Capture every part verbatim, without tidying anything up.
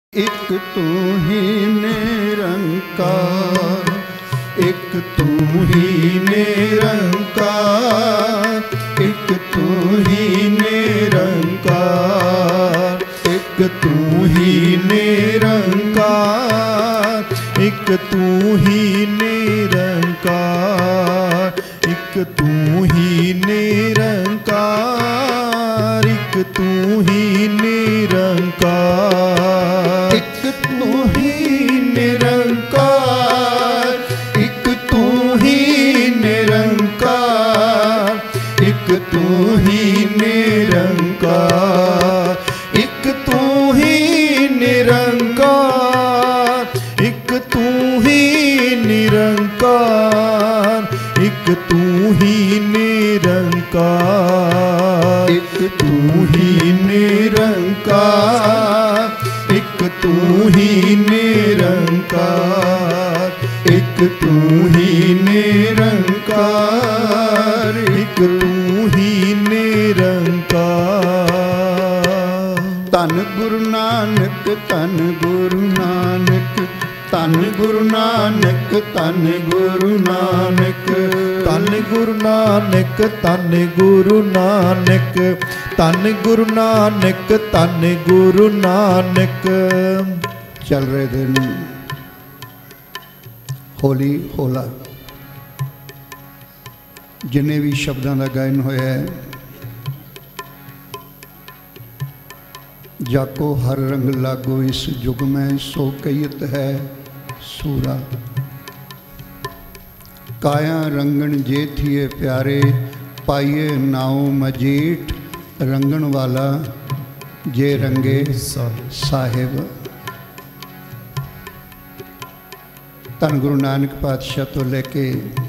एक तू ही निरंकार, एक तू ही निरंकार, एक तू ही निरंकार, एक तू ही निरंकार, एक तू ही निरंकार, एक तू ही निरंकार, एक तू ही निरंकार, एक तू ही निरंकार, एक तू ही निरंकार, एक तू ही निरंकार, एक तू ही निरंकार, एक तू ही निरंकार, एक तू ही निरंकार, एक तू ही निरंकार, एक तू ही निरंकार, एक तू ही निरंकार, एक तू ही निरंकार। धन गुरु नानक, धन गुरु नानक, धन गुरु नानक, धन गुरु नानक, धन गुरु नानक, धन गुरु नानक, धन गुरु नानक, धन गुरु नानक। चल रहे दिन होली होला, जिन्हें भी शब्दों का गायन होया है, जाको हर रंग लागो इस युग में, सो कहियत है सूरा। काया रंगन जे थिए प्यारे, पाइए नाओ मजीठ, रंगन वाला जे रंगे साहिब। धन गुरु नानक पातशाह तो लेके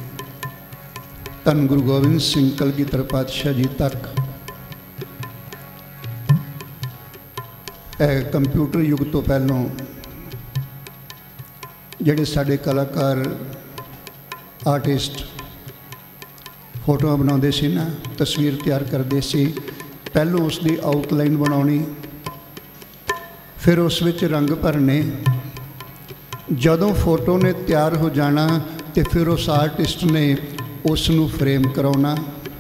धन गुरु गोबिंद सिंह कलगीधर पातशाह जी तक कंप्यूटर युग तो पहलों ਜਿਹੜੇ ਸਾਡੇ कलाकार आर्टिस्ट फोटो बनाते सी ना, तस्वीर तैयार करते सी, पहलों उसकी आउटलाइन बनानी, फिर उस विच रंग भरने। जदों फोटो ने तैयार हो जाना तो फिर उस आर्टिस्ट ने उसनू फ्रेम कराना।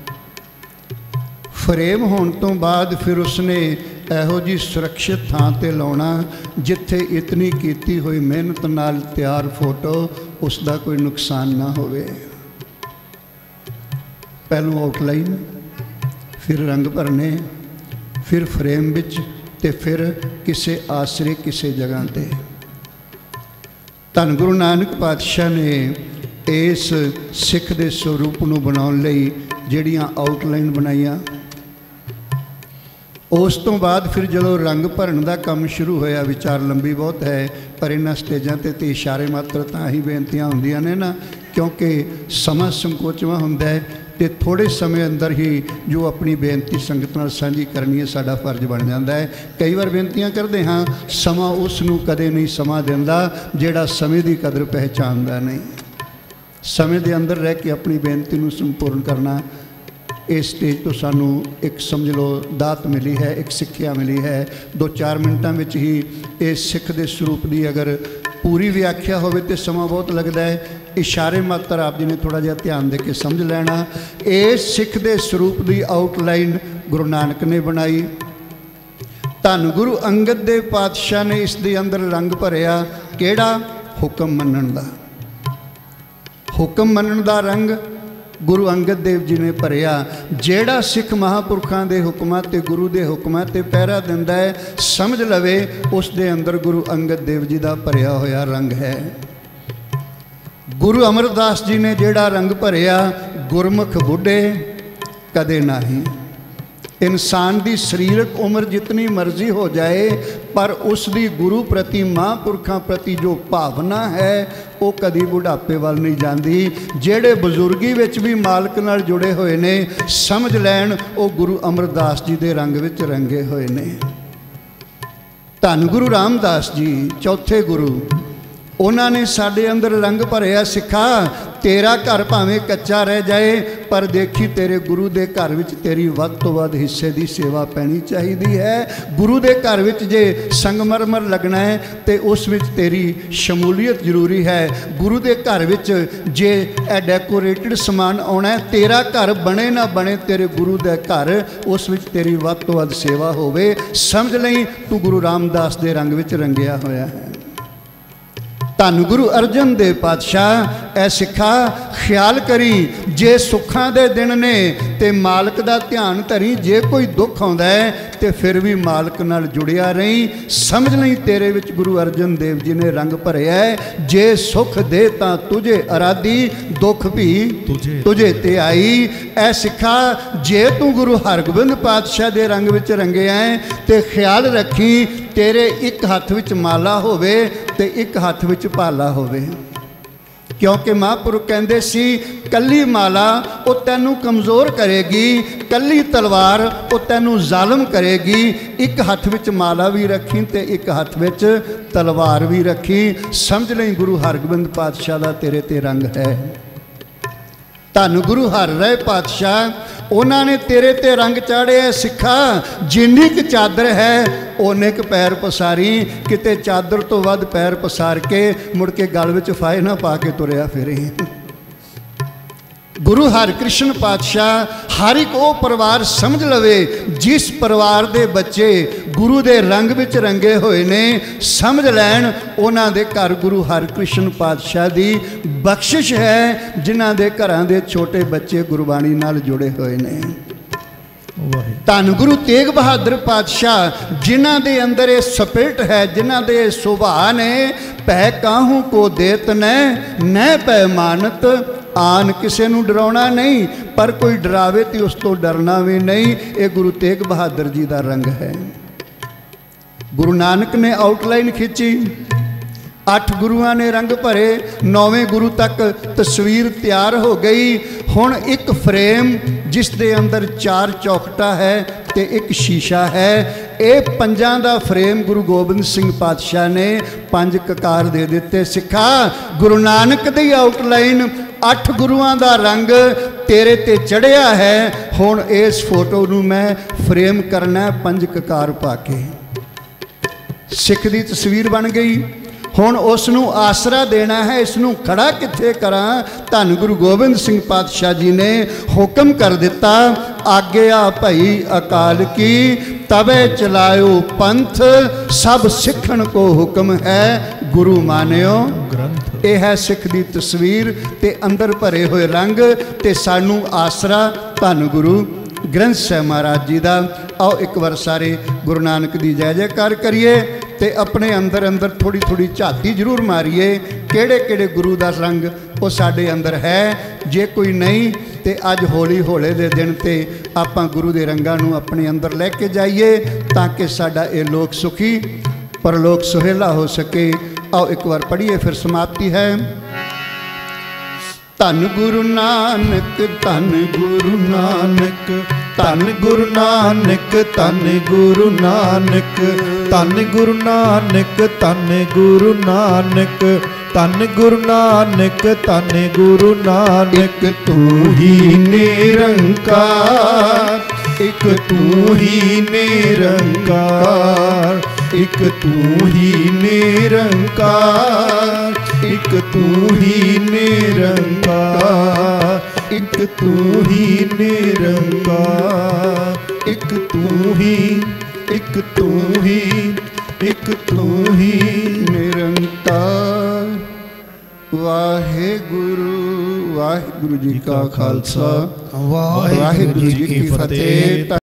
फ्रेम होने तो बाद फिर उसने एहो जी सुरक्षित थां ते लाउणा जिथे इतनी कीती हुई मेहनत नाल तैयार फोटो उसका कोई नुकसान ना होवे। पहलों आउटलाइन, फिर रंग भरने, फिर फ्रेम विच, ते फिर किसी आसरे किसी जगह ते। धन गुरु नानक पातशाह ने इस सिख के स्वरूप नूं बनाउण लई जिहड़ियां आउटलाइन बनाईयां, उस तो बाद फिर जो रंग भरन का काम शुरू होया, विचार लंबी बहुत है पर इन्हां स्टेजां ते ते इशारे मात्र तां ही बेनतियां हुंदियां ने ना, क्योंकि समा संकोचवा हुंदा है ते थोड़े समय अंदर ही जो अपनी बेनती संगत नाल सांझी करनी है साडा फर्ज बन जाता है। कई बार बेनतियां करते हाँ, समा उसनूं कदे नहीं समा दिंदा जिहड़ा समय की कदर पहचानदा नहीं। समय के अंदर रह के अपनी बेनती नूं संपूर्ण करना, इस स्टेज तो सानू एक समझ लो दात मिली है, एक सिक्ख्या मिली है। दो चार मिनटों में ही इस सिख के स्वरूप की अगर पूरी व्याख्या होवे तो समा बहुत लगता है। इशारे मात्र आप जी ने थोड़ा जिहा ध्यान दे के समझ लेना। इस सिख के स्वरूप की आउटलाइन गुरु नानक ने बनाई। धन गुरु अंगद देव पातशाह ने इस दे अंदर रंग भरिया, केड़ा? हुक्म मनण दा। हुक्म मनण दा रंग गुरु अंगद देव जी ने भरिया। जेड़ा सिख महापुरखों के हुक्मां ते गुरु के हुक्मां ते पहरा दिंदा है, समझ लवे उस दे अंदर गुरु अंगद देव जी का भरिया होया रंग है। गुरु अमरदास जी ने जेड़ा रंग भरिया, गुरमुख बुढ़े कदे नहीं। इंसान की शरीरक उम्र जितनी मर्जी हो जाए पर उसकी गुरु प्रति महापुरखों प्रति जो भावना है वो कभी बुढ़ापे वाल नहीं जाती। जेड़े बजुर्गी विच भी मालक नाल जुड़े हुए ने, समझ लैन वो गुरु अमरदास जी के रंग विच रंगे हुए ने। धन गुरु रामदास जी चौथे गुरु, उन्होंने साडे अंदर रंग भरिया। सिखा तेरा घर भावें कच्चा रह जाए पर देखी तेरे गुरु दे घर विच तेरी वध तो वध हिस्से दी सेवा पैनी चाहिदी है। गुरु दे घर विच जे संगमरमर लगना है तो उस विच तेरी शमूलीयत जरूरी है। गुरु दे घर विच जे ए डेकोरेटेड समान आना है, तेरा घर बने ना बने, तेरे गुरु दे घर उस विच तेरी वध तो वध सेवा होवे। समझ लई तू गुरु रामदास दे रंग विच रंगिया होया है। धन गुरु अर्जन देव पातशाह ऐ सिखा ख्याल करी जे सुखां दे दिन ने ते मालक दा ध्यान धरी, जे कोई दुख आउंदा है ते फिर भी मालक नाल जुड़िया रही। समझ नहीं तेरे विच गुरु अर्जन देव जी ने रंग भरिया है। जे सुख दे तां तुझे अराधी, दुख भी तुझे तुझे ते आई। ऐ सिखा जे तू गुरु हरगोबिंद पातशाह दे रंग विच रंगिया है ते ख्याल रखी तेरे एक हाथ विच माला होवे ते एक हाथ विच भाला होवे। क्योंकि महापुरुष कहते सी कली माला वो तैनू कमज़ोर करेगी, कली तलवार वो तैनू जालम करेगी। एक हाथ विच माला भी रखी ते एक हाथ विच तलवार भी रखी। समझ लई गुरु हरगोबिंद पातशाह दा तेरे ते रंग है। धन गुरु हर रहे पातशाह उन्होंने तेरे ते रंग चाढ़े सिखा। जिन्नी क चादर है ओने क पैर पसारी, किते चादर तो वध पैर पसार के मुड़ के गल विच फाहे ना पा के तुरिया फिरे। गुरु हरकृष्ण पातशाह हर एक वो परिवार समझ लवे जिस परिवार दे बच्चे गुरु दे रंग विच रंगे हुए ने, समझ लैन उन्हां दे घर गुरु हरकृष्ण पातशाह दी बख्शिश है। जिन्हां दे घरां दे छोटे बच्चे गुरबाणी नाल जुड़े हुए ने। धन गुरु तेग बहादुर पातशाह जिन्हां दे अंदर ये स्पिरिट है, जिन्हां दे सुभाव ने पै काहू को देत न न पै मानत। आन किसी नूं डराउणा नहीं पर कोई डरावे तो उस तो डरना भी नहीं। ये गुरु तेग बहादुर जी का रंग है। गुरु नानक ने आउटलाइन खिंची, अठ गुरुआं ने रंग भरे, नौवें गुरु तक तस्वीर तैयार हो गई। हुण एक फ्रेम जिस दे अंदर चार चौखटा है ते एक शीशा है। ये पंजां दा फ्रेम गुरु गोबिंद सिंह पातशाह ने पंज ककार दे दिते। सिखा गुरु नानक दी आउटलाइन अठ गुरुआं दा रंग तेरे ते चढ़िया है। हुण इस फोटो नूं मैं फ्रेम करना पंज ककार पा के। सिख दी तस्वीर बन गई। हुण उसनूं आसरा देना है, इसनूं खड़ा कित्थे करां। धन गुरु गोबिंद सिंह पातशाह जी ने हुक्म कर दिता, आग्या भई अकाल की तबे चलायो पंथ, सब सिखण को हुक्म है गुरु मानियो ग्रंथ। यह है सिख दी तस्वीर ते अंदर भरे हुए रंग ते सानू आसरा धन गुरु ग्रंथ साहिब महाराज जी का। आओ एक बार सारे गुरु नानक की जय जयकार करिए ते अपने अंदर अंदर थोड़ी थोड़ी झाती जरूर मारीए केड़े केड़े गुरु का रंग वो साडे अंदर है। जे कोई नहीं तो अज होली होले दे दिन ते आपां गुरु दे रंगां नूं अपने अंदर लैके जाइए ताकि साडा ये लोक सुखी परलोक सुहेला हो सके। आओ एक बार पढ़िए फिर समाप्ति है। धन गुरु नानक धन गुरु नानक धन गुरु नानक धन गुरु नानक धन गुरु नानक धन गुरु नानक धन गुरु नानक धन गुरु नानक। तू ही निरंकार एक तू ही निरंकार एक तू ही निरंकार एक तू ही निरंकार एक तू ही निरंकार एक तू ही एक तू ही एक तू ही निरंकार। वाहे गुरु वाहे गुरु जी का खालसा वाहे गुरु जी की फतेह।